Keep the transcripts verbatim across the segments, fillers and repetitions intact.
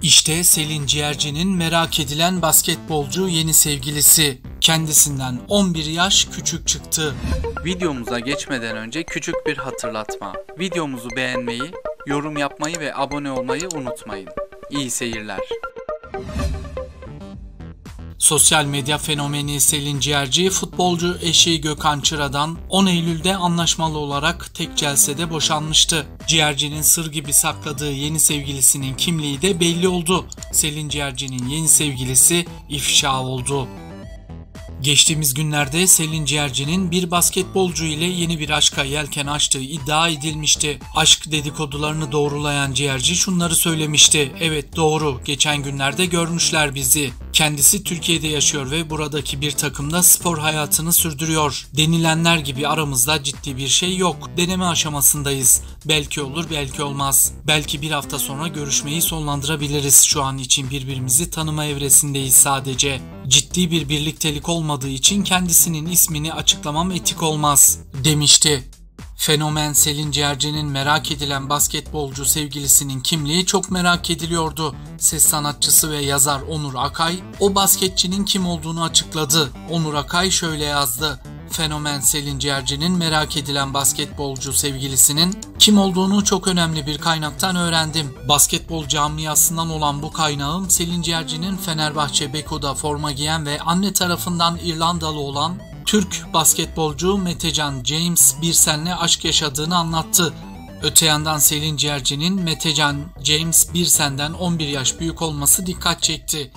İşte Selin Ciğerci'nin merak edilen basketbolcu yeni sevgilisi. Kendisinden on bir yaş küçük çıktı. Videomuza geçmeden önce küçük bir hatırlatma. Videomuzu beğenmeyi, yorum yapmayı ve abone olmayı unutmayın. İyi seyirler. Sosyal medya fenomeni Selin Ciğerci, futbolcu eşi Gökhan Çıra'dan on Eylül'de anlaşmalı olarak tek celsede boşanmıştı. Ciğerci'nin sır gibi sakladığı yeni sevgilisinin kimliği de belli oldu. Selin Ciğerci'nin yeni sevgilisi ifşa oldu. Geçtiğimiz günlerde Selin Ciğerci'nin bir basketbolcu ile yeni bir aşka yelken açtığı iddia edilmişti. Aşk dedikodularını doğrulayan Ciğerci şunları söylemişti. Evet, doğru, geçen günlerde görmüşler bizi. Kendisi Türkiye'de yaşıyor ve buradaki bir takımda spor hayatını sürdürüyor. Denilenler gibi aramızda ciddi bir şey yok. Deneme aşamasındayız. Belki olur, belki olmaz. Belki bir hafta sonra görüşmeyi sonlandırabiliriz. Şu an için birbirimizi tanıma evresindeyiz sadece. Ciddi bir birliktelik olmadığı için kendisinin ismini açıklamam etik olmaz, demişti. Fenomen Selin Ciğerci'nin merak edilen basketbolcu sevgilisinin kimliği çok merak ediliyordu. Ses sanatçısı ve yazar Onur Akay, o basketçinin kim olduğunu açıkladı. Onur Akay şöyle yazdı: Fenomen Selin Ciğerci'nin merak edilen basketbolcu sevgilisinin kim olduğunu çok önemli bir kaynaktan öğrendim. Basketbol camiasından olan bu kaynağım, Selin Ciğerci'nin Fenerbahçe Beko'da forma giyen ve anne tarafından İrlandalı olan Türk basketbolcu Metecan James Birsen'le aşk yaşadığını anlattı. Öte yandan Selin Ciğerci'nin Metecan James Birsen'den on bir yaş büyük olması dikkat çekti.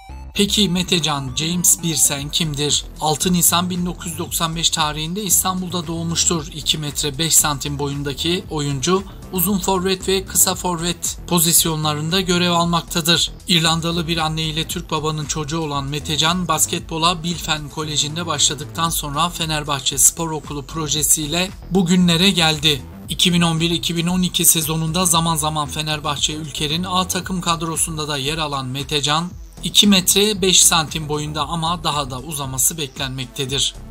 Peki Metecan James Birsen kimdir? altı Nisan bin dokuz yüz doksan beş tarihinde İstanbul'da doğmuştur. iki metre beş santim boyundaki oyuncu uzun forvet ve kısa forvet pozisyonlarında görev almaktadır. İrlandalı bir anne ile Türk babanın çocuğu olan Metecan, basketbola Bilfen Koleji'nde başladıktan sonra Fenerbahçe Spor Okulu projesiyle bugünlere geldi. iki bin on bir iki bin on iki sezonunda zaman zaman Fenerbahçe Ülker'in A takım kadrosunda da yer alan Metecan, iki metre beş santim boyunda ama daha da uzaması beklenmektedir.